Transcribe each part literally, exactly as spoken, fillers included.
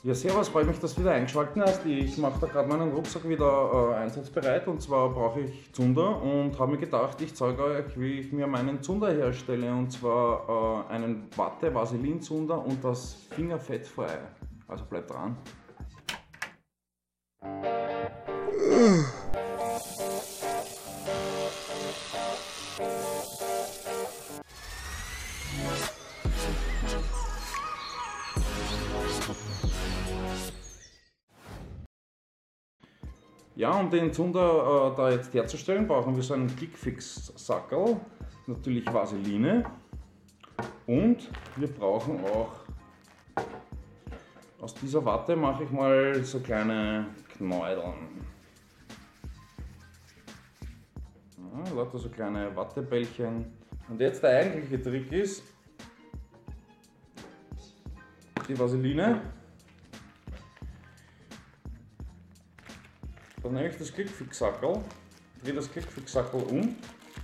Ja, servus, freut mich, dass du wieder eingeschaltet hast. Ich mache da gerade meinen Rucksack wieder äh, einsatzbereit, und zwar brauche ich Zunder und habe mir gedacht, ich zeige euch, wie ich mir meinen Zunder herstelle, und zwar äh, einen Watte-Vaseline-Zunder und das fingerfettfrei. Also bleibt dran. Ja, um den Zunder äh, da jetzt herzustellen, brauchen wir so einen Clickfix-Sackerl, natürlich Vaseline, und wir brauchen auch, aus dieser Watte mache ich mal so kleine Knäudeln. Ja, lauter so kleine Wattebällchen. Und jetzt der eigentliche Trick ist, die Vaseline. Dann nehme ich das Clickfix-Sackerl, drehe das Clickfix-Sackerl um.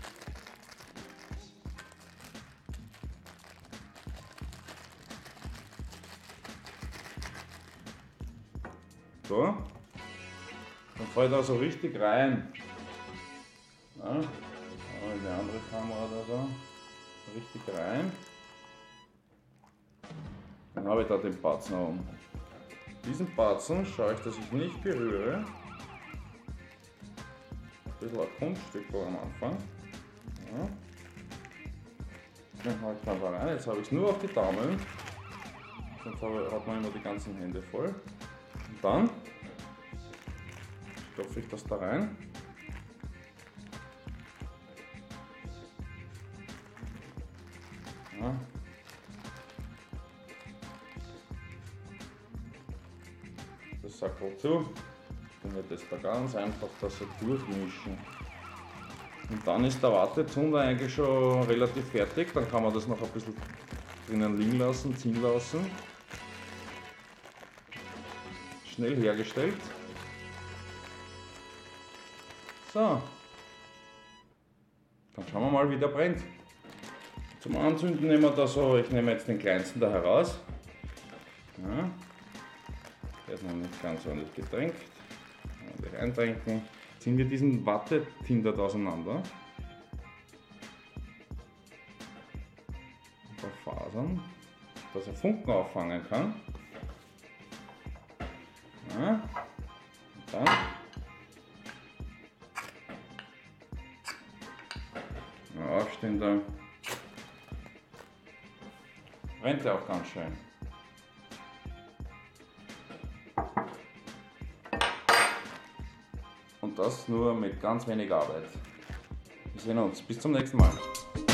So. Dann fällt er so richtig rein. Ja, die andere Kamera da so. Richtig rein. Dann habe ich da den Batzen oben. Diesen Batzen schaue ich, dass ich nicht berühre. Ein bisschen ein Kunststück am Anfang. Ja. Dann habe ich da rein. Jetzt habe ich es nur auf die Daumen. Sonst hat man immer die ganzen Hände voll. Und dann stopfe ich das da rein. Ja. Das Sackerl zu. Dann wird das da ganz einfach das so durchmischen. Und dann ist der Wattezunder eigentlich schon relativ fertig. Dann kann man das noch ein bisschen drinnen liegen lassen, ziehen lassen. Schnell hergestellt. So. Dann schauen wir mal, wie der brennt. Zum Anzünden nehmen wir da so, ich nehme jetzt den kleinsten da heraus. Ja. Der ist noch nicht ganz ordentlich getränkt. Ordentlich eintränken. Ziehen wir diesen Wattetindert auseinander. Ein paar Fasern, dass er Funken auffangen kann. Ja. Und dann ja, aufstehender. Brennt er auch ganz schön. Und das nur mit ganz wenig Arbeit. Wir sehen uns. Bis zum nächsten Mal.